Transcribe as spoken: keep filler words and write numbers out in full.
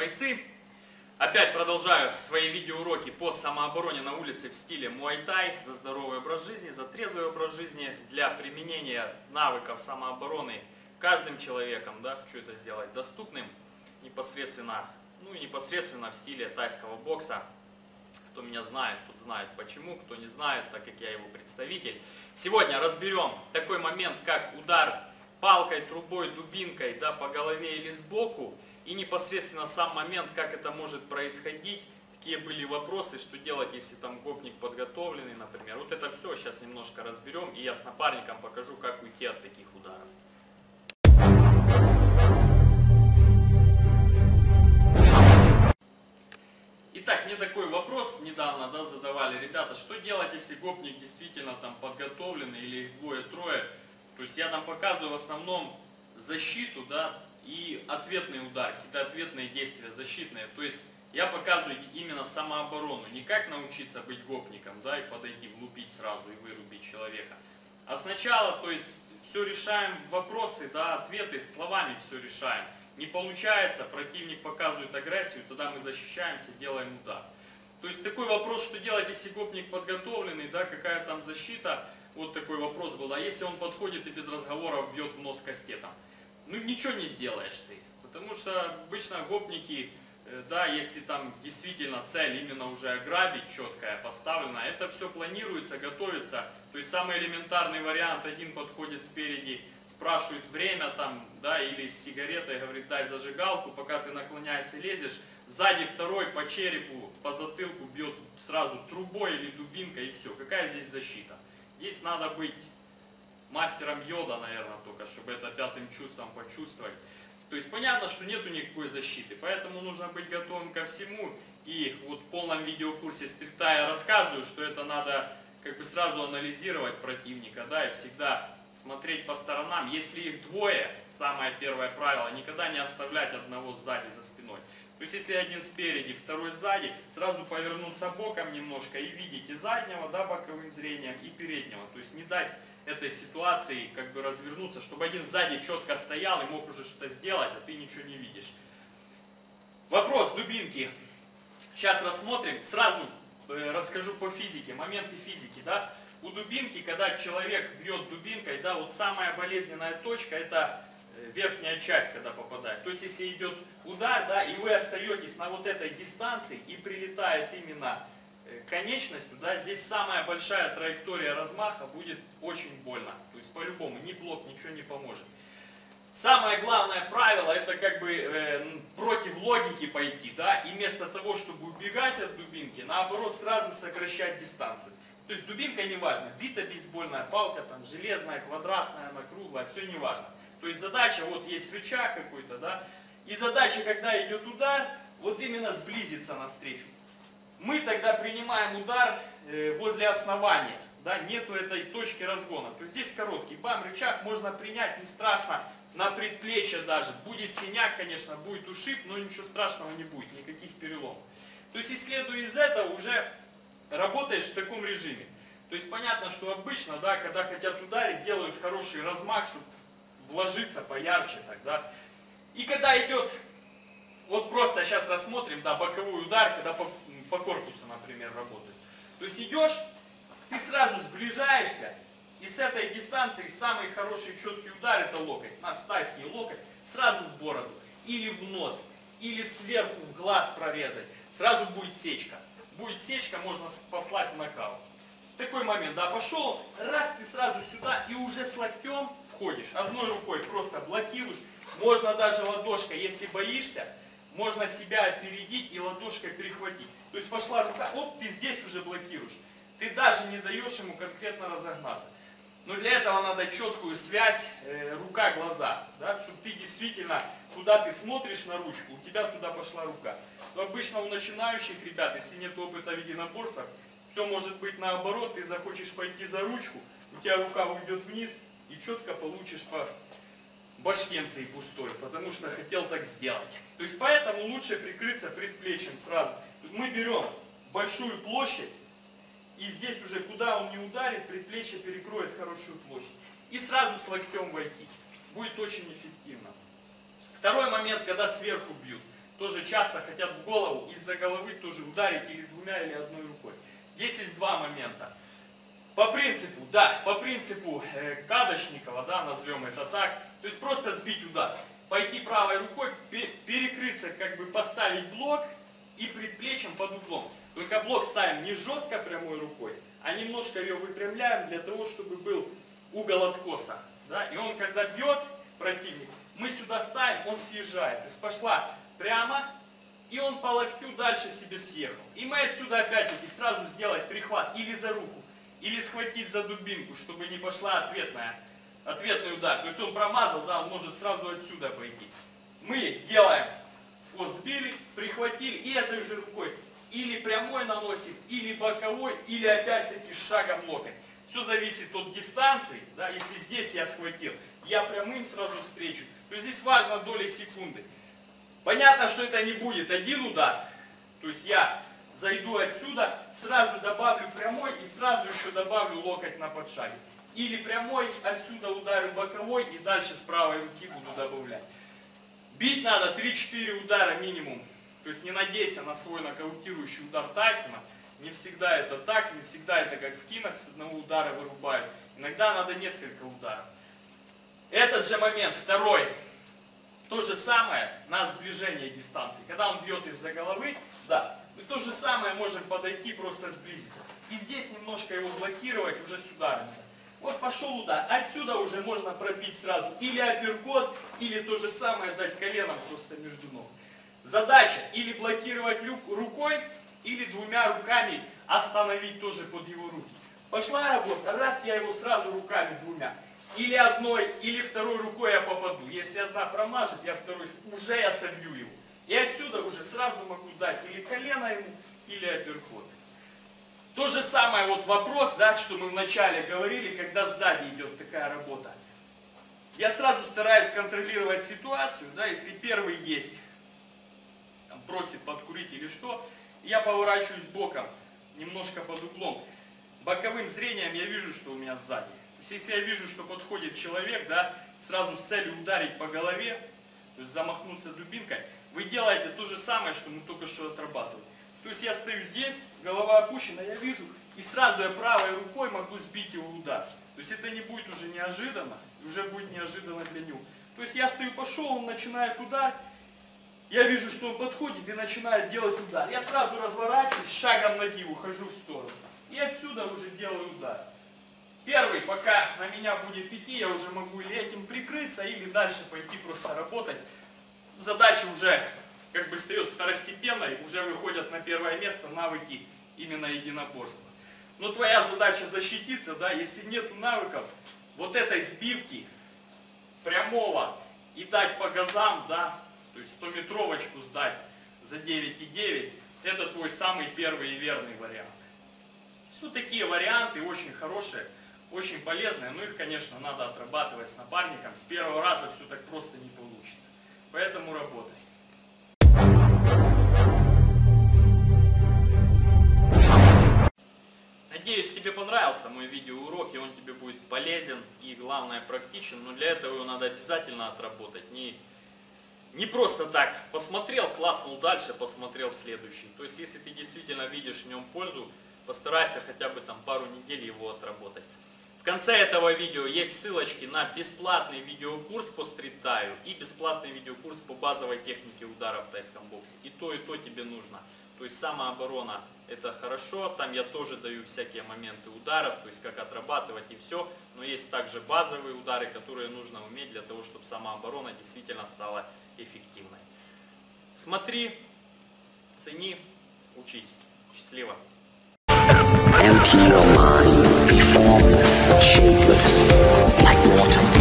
бойцы! Опять продолжаю свои видеоуроки по самообороне на улице в стиле муай-тай, за здоровый образ жизни, за трезвый образ жизни, для применения навыков самообороны каждым человеком, да, хочу это сделать доступным, непосредственно, ну и непосредственно в стиле тайского бокса. Кто меня знает, тот знает почему, кто не знает, так как я его представитель. Сегодня разберем такой момент, как удар палкой, трубой, дубинкой, да, по голове или сбоку, и непосредственно сам момент, как это может происходить. Такие были вопросы, что делать, если там гопник подготовленный, например. Вот это все сейчас немножко разберем, и я с напарником покажу, как уйти от таких ударов. Итак, мне такой вопрос недавно, да, задавали ребята, что делать, если гопник действительно там подготовленный, или их двое-трое. То есть я там показываю в основном защиту, да, и ответный удар, какие-то ответные действия защитные. То есть я показываю именно самооборону, не как научиться быть гопником, да, и подойти, влупить сразу и вырубить человека. А сначала, то есть все решаем вопросы, да, ответы, словами все решаем. Не получается, противник показывает агрессию, тогда мы защищаемся, делаем удар. То есть такой вопрос, что делать, если гопник подготовленный, да, какая там защита, вот такой вопрос был. А если он подходит и без разговоров бьет в нос кастетом? Ну ничего не сделаешь ты, потому что обычно гопники, да, если там действительно цель именно уже ограбить, четкая, поставлена, это все планируется, готовится. То есть самый элементарный вариант: один подходит спереди, спрашивает время там, да, или с сигаретой, говорит, дай зажигалку, пока ты наклоняешься, лезешь, сзади второй по черепу, по затылку бьет сразу трубой или дубинкой, и все. Какая здесь защита? Здесь надо быть мастером йода, наверное, только, чтобы это пятым чувством почувствовать. То есть понятно, что нету никакой защиты, поэтому нужно быть готовым ко всему. И вот в полном видеокурсе стрикта я рассказываю, что это надо как бы сразу анализировать противника, да, и всегда смотреть по сторонам. Если их двое, самое первое правило, никогда не оставлять одного сзади за спиной. То есть если один спереди, второй сзади, сразу повернуться боком немножко и видеть и заднего, да, боковым зрением, и переднего. То есть не дать этой ситуации как бы развернуться, чтобы один сзади четко стоял и мог уже что-то сделать, а ты ничего не видишь. Вопрос дубинки. Сейчас рассмотрим. Сразу э, расскажу по физике, моменты физики, да. У дубинки, когда человек бьет дубинкой, да, вот самая болезненная точка — это верхняя часть, когда попадает. То есть если идет удар, да, и вы остаетесь на вот этой дистанции и прилетает именно конечностью, да, здесь самая большая траектория размаха, будет очень больно. То есть по-любому ни блок, ничего не поможет. Самое главное правило — это как бы э, против логики пойти, да, и вместо того, чтобы убегать от дубинки, наоборот сразу сокращать дистанцию. То есть дубинка не важно, бита бейсбольная палка, там железная, квадратная, она круглая, все не важно. То есть задача, вот есть рычаг какой-то, да, и задача, когда идет удар, вот именно сблизиться навстречу. Мы тогда принимаем удар э, возле основания, да, нету этой точки разгона. То есть здесь короткий бам, рычаг можно принять, не страшно, на предплечье даже. Будет синяк, конечно, будет ушиб, но ничего страшного не будет, никаких переломов. То есть исследуя из этого, уже работаешь в таком режиме. То есть понятно, что обычно, да, когда хотят ударить, делают хороший размах, чтобы вложиться поярче тогда. И когда идет, вот просто сейчас рассмотрим, да, боковой удар, когда по, по корпусу, например, работает. То есть идешь, ты сразу сближаешься, и с этой дистанции самый хороший четкий удар — это локоть, наш тайский локоть, сразу в бороду, или в нос, или сверху в глаз прорезать, сразу будет сечка. Будет сечка, можно послать в нокаут. В такой момент, да, пошел, раз, ты сразу сюда, и уже с локтем входишь, одной рукой просто блокируешь, можно даже ладошкой, если боишься, можно себя опередить и ладошкой перехватить. То есть пошла рука, оп, ты здесь уже блокируешь. Ты даже не даешь ему конкретно разогнаться. Но для этого надо четкую связь э, рука-глаза, да, чтобы ты действительно, куда ты смотришь на ручку, у тебя туда пошла рука. Но обычно у начинающих ребят, если нет опыта в единоборствах, все может быть наоборот, ты захочешь пойти за ручку, у тебя рука уйдет вниз, и четко получишь по башкенции пустой, потому что хотел так сделать. То есть поэтому лучше прикрыться предплечьем сразу. Мы берем большую площадь, и здесь уже куда он не ударит, предплечье перекроет хорошую площадь. И сразу с локтем войти. Будет очень эффективно. Второй момент, когда сверху бьют. тоже часто хотят в голову из-за головы тоже ударить или двумя, или одной рукой. Здесь есть два момента. По принципу, да, по принципу э, Кадочникова, да, назовем это так, то есть просто сбить удар. Пойти правой рукой, перекрыться, как бы поставить блок и предплечьем под углом. Только блок ставим не жестко прямой рукой, а немножко ее выпрямляем для того, чтобы был угол откоса. Да? И он, когда бьет противник, мы сюда ставим, он съезжает. То есть пошла прямо, и он по локтю дальше себе съехал. И мы отсюда опять-таки сразу сделать прихват или за руку, или схватить за дубинку, чтобы не пошла ответная, ответный удар. То есть он промазал, да, он может сразу отсюда пойти. Мы делаем, вот сбили, прихватили, и этой же рукой или прямой наносим, или боковой, или опять-таки шагом локоть. Все зависит от дистанции, да, если здесь я схватил, я прямым сразу встречу, то здесь важно доли секунды. Понятно, что это не будет один удар, то есть я зайду отсюда, сразу добавлю прямой и сразу еще добавлю локоть на подшаге. Или прямой, отсюда ударю боковой и дальше с правой руки буду добавлять. Бить надо три-четыре удара минимум. То есть не надейся на свой нокаутирующий удар Тайсона. Не всегда это так, не всегда это как в кинах, с одного удара вырубают. Иногда надо несколько ударов. Этот же момент, второй. То же самое на сближение дистанции. Когда он бьет из-за головы, да, мы то же самое можем подойти, просто сблизиться. И здесь немножко его блокировать уже с ударами. Вот пошел удар, отсюда уже можно пробить сразу или апперкот, или то же самое дать коленом просто между ног. Задача или блокировать рукой, или двумя руками остановить тоже под его руки. Пошла работа, раз я его сразу руками двумя. Или одной, или второй рукой я попаду. Если одна промажет, я второй, уже я собью его. И отсюда уже сразу могу дать или колено ему, или апперкот. То же самое вот вопрос, да, что мы вначале говорили, когда сзади идет такая работа. Я сразу стараюсь контролировать ситуацию, да, если первый есть, там, просит подкурить или что, я поворачиваюсь боком, немножко под углом. Боковым зрением я вижу, что у меня сзади. То есть если я вижу, что подходит человек, да, сразу с целью ударить по голове, то есть замахнуться дубинкой, вы делаете то же самое, что мы только что отрабатывали. То есть я стою здесь, голова опущена, я вижу, и сразу я правой рукой могу сбить его удар. То есть это не будет уже неожиданно, уже будет неожиданно для него. То есть я стою, пошел, он начинает удар, я вижу, что он подходит и начинает делать удар. Я сразу разворачиваюсь, шагом ноги ухожу в сторону. И отсюда уже делаю удар. Первый, пока на меня будет идти, я уже могу или этим прикрыться, или дальше пойти просто работать. Задача уже как бы встает второстепенной, уже выходят на первое место навыки именно единоборства. Но твоя задача защититься, да, если нет навыков, вот этой сбивки прямого и дать по газам, да, то есть стометровочку сдать за девять и девять, это твой самый первый и верный вариант. Все такие варианты очень хорошие, очень полезные, но их, конечно, надо отрабатывать с напарником. С первого раза все так просто не получится. Поэтому работай. Надеюсь, тебе понравился мой видеоурок, и он тебе будет полезен и, главное, практичен. Но для этого его надо обязательно отработать. Не, не просто так посмотрел, класснул дальше, посмотрел следующий. То есть, если ты действительно видишь в нем пользу, постарайся хотя бы там пару недель его отработать. В конце этого видео есть ссылочки на бесплатный видеокурс по стрит-таю и бесплатный видеокурс по базовой технике удара в тайском боксе. И то, и то тебе нужно. То есть самооборона это хорошо, там я тоже даю всякие моменты ударов, то есть как отрабатывать и все. Но есть также базовые удары, которые нужно уметь для того, чтобы самооборона действительно стала эффективной. Смотри, цени, учись. Счастливо! Empty your mind, be formless, shapeless, like water.